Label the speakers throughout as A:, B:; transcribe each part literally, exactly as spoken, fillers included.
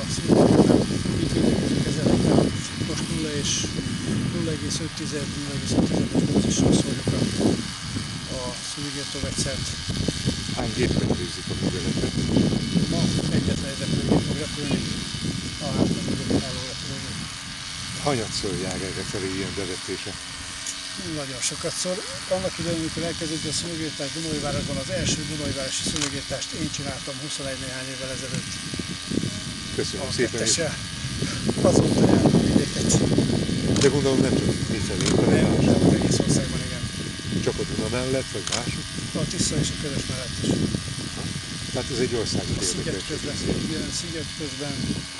A: szinteken így védekezünk ezekkel. Most nulla és nulla egész öt nulla egész öt dózissal szórjuk a, a szűrőírtó vegyszert.
B: Hány gépen végzik a műveletet?
A: Ma egyetlen egy repülőgép fog repülni, a hátralévő álló repülőgép.
B: Hanyatszor jár erre felé ilyen bevetése?
A: Nagyon sokat szor. Annak idején, amikor elkezdődött a szőlőgéptárs Dunaújvárosban, az első dunaújvárosi szőlőgéptárt én csináltam huszonegy néhány évvel ezelőtt.
B: Köszönöm szépen.
A: Azóta jártam vidéket.
B: De gondolom nem csak mi felé, hanem
A: nem, nem, az egész országban, igen.
B: Csak a Duna mellett, vagy mások?
A: A Tisza és a Körös mellett is.
B: Tehát ez egy országos
A: A sziget
B: érdekesség.
A: közben, igen, sziget közben,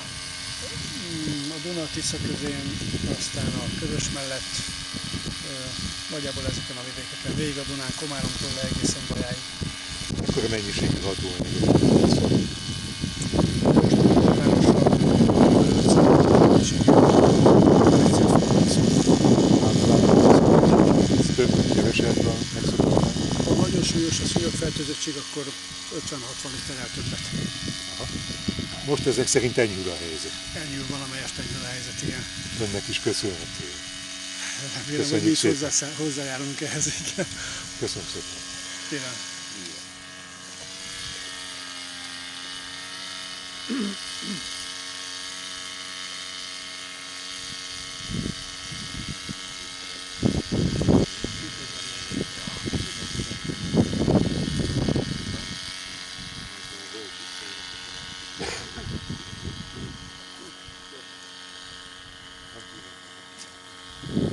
A: a Duna Tisza közén, aztán a Körös mellett, nagyjából ezeken a vidékeken, végig a Dunán, Komáromtól le egészen Bajáig.
B: Akkor a mennyiségű hatóanyagot szól?
A: Most nyilvánosan ötszáz mennyiségű vegyszert fogunk szólni.
B: Ez több, mint kevesebb a megszokottan?
A: Ha nagyon súlyos a szúnyogfertőzöttség, akkor ötven-hatvan literrel többet.
B: Aha. Most ezek szerint enyhül a helyzet.
A: Enyhül valamelyest enyhül a helyzet, igen.
B: Önnek is köszönhető.
A: Remélem, hogy mi is hozzá, hozzájárulunk ehhez, igen.
B: Köszönöm szépen.
A: Kérem.
B: Thank you.